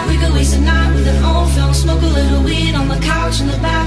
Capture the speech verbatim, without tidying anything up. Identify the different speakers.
Speaker 1: We could waste a night with an old film, smoke a little weed on the couch in the back.